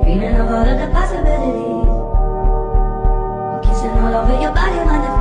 Dreaming of all of the possibilities. I'm kissing all over your body, mind